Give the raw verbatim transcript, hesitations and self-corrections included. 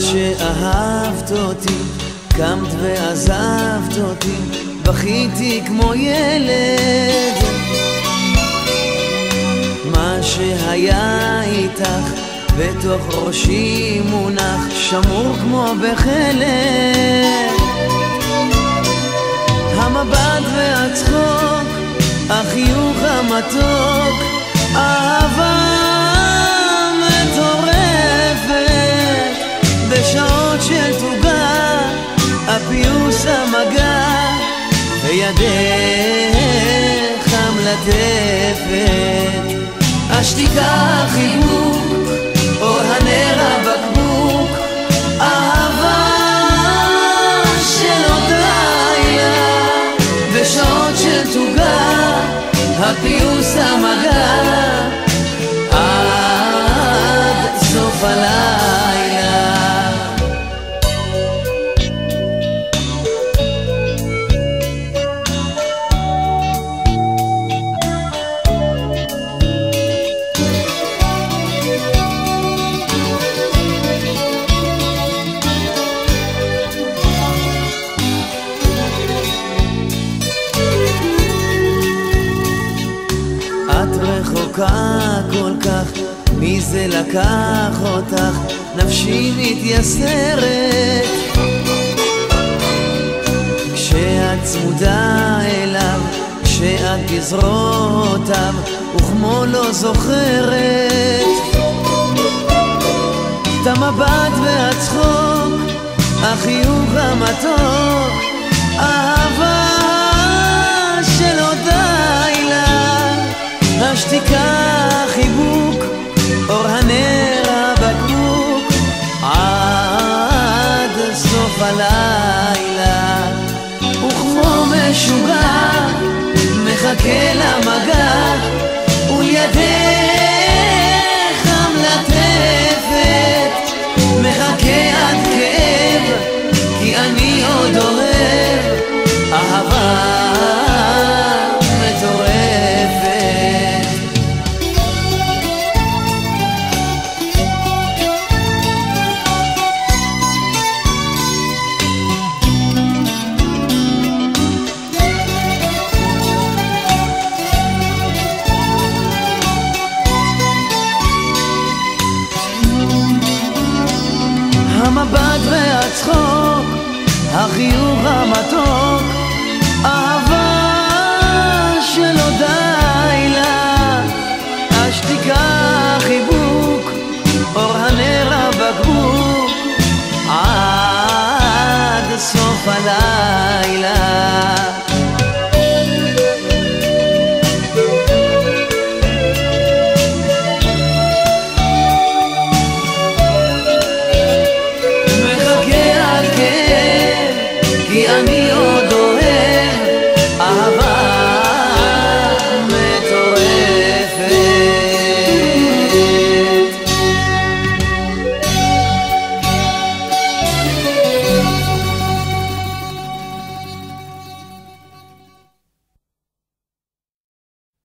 שאהבת אותי, קמת ועזבת אותי, בכיתי כמו ילד. מה שהיה איתך בתוך ראשי מונח, שמור כמו בחלק. המבט והצחוק, החיוך המתוק, אהבה מטורפת. בשעות של תוגה, הפיוס המגע, וידך המלטפת. השתיקה חיבוק, אור הנר הבקבוק, אהבה של עוד לילה. בשעות של תוגה, הפיוס המגע, עד סוף הלילה. כל כך, מי זה לקח אותך? נפשי מתייסרת כשאת צמודה אליו, כשאת בזרועותיו וכמו לא זוכרת את המבט והצחוק, החיוך המתוק, אהבה של עוד לילה. השתיקה חיבוק, אור הנר הבקבוק, עד סוף הלילה. וכמו משוגע מחכה למגע, ולידך המלטפת. מחכה עד כאב, כי אני עוד אוהב, אהבה מטורפת. המבט והצחוק, החיוך המתוק, אהבה של עוד לילה. השתיקה חיבוק, אור הנר הבקבוק, עד סוף הלילה.